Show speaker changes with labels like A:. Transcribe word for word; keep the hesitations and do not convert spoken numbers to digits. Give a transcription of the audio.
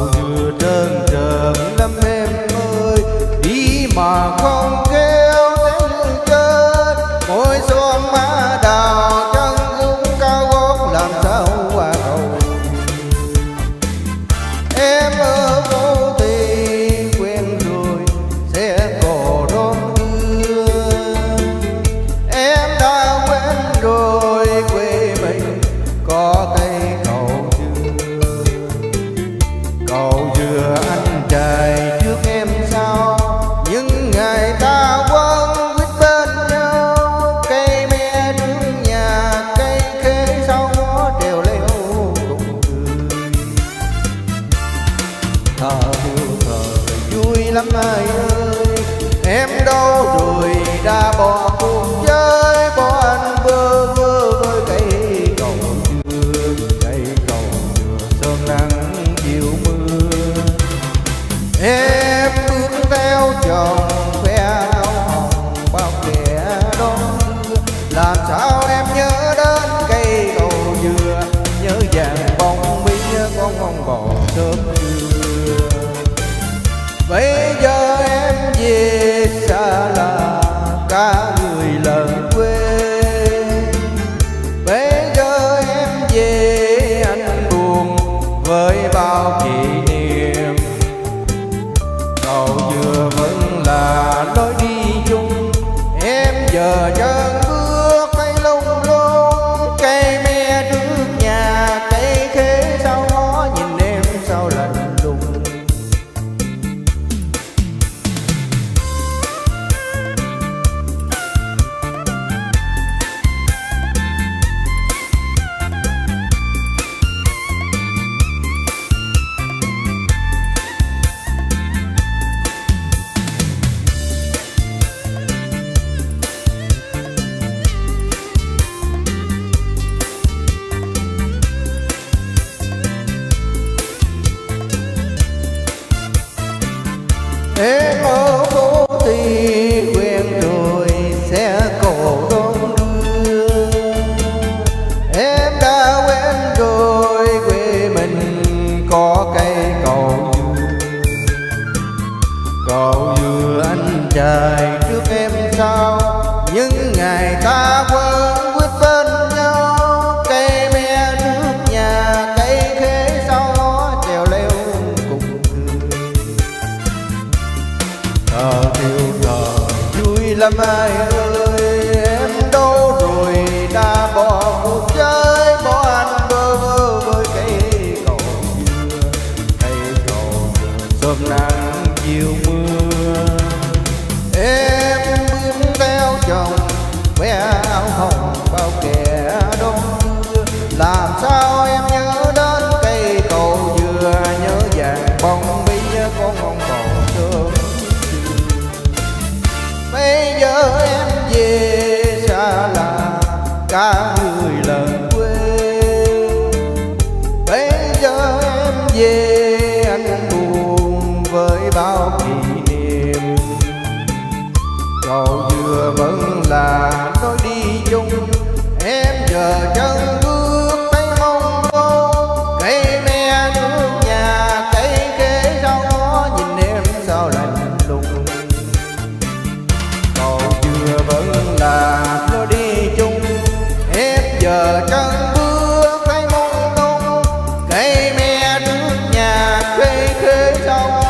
A: dừa trơn trơn lắm em ơi, đi mà không kéo đến chết. Ngồi xóm má đào chân cũng cao gót làm sao qua cầu. Em ở phố thì quen rồi sẽ cổ đón đưa. Em đã quen rồi quê mình có cây cầu dừa. Cầu dừa anh trai trước em sau, nhưng ngày ta quấn quýt bên nhau. Cây me trước nhà, cây khế sau nó đều leo cùng cười. Thơ yêu thời vui lắm ai ơi, em đâu rồi đã bỏ cuộc chơi. Bỏ anh bơ vơ với cây cầu dừa, cây cầu dừa sớm nắng chiều mưa. Em bước theo chồng khoe áo hồng bao kẻ đón đưa. Làm sao em nhớ đến cây cầu dừa, nhớ vàng bông bí con con bò sớm trưa. Bây giờ em về xa là cả người lần quê. Bây giờ em về anh buồn với bao kỷ niệm. Cầu dừa vẫn là lối đi chung, em giờ chân bước cây lung lung. Cây me trước nhà, cây khế sau ngó, nhìn em sao lạnh lùng. Em ở phố thì quen rồi sẽ cổ đón đưa. Em đã quen rồi quê mình có cây cầu dừa. Cầu dừa anh trai trước em sau, nhưng ngày ta quấn quýt bên nhau. Cây me trước nhà, cây khế sau nó trèo leo cùng cười. Thơ yêu thời vui lắm ai ơi, em đâu rồi đã bỏ cuộc chơi. Bỏ anh bơ vơ với cây cầu dừa, cây cầu dừa sớm nắng chiều mưa. Em bước theo chồng khoe áo hồng bao kẻ đón đưa. Làm sao em nhớ đến cây cầu dừa, nhớ vàng bông bí con con bò sớm. Bây giờ em về xa là cả người lần quê. Bây giờ em về anh buồn với bao kỷ niệm. Cầu dừa vẫn là lối đi chung, em giờ chân bước thấy mong mong. Cây me trước nhà, cây khế sau nó, nhìn em sao lạnh lùng. Cầu dừa vẫn là lối đi chung, em giờ chân bước thấy mong mong. Cây me trước nhà, cây khế sau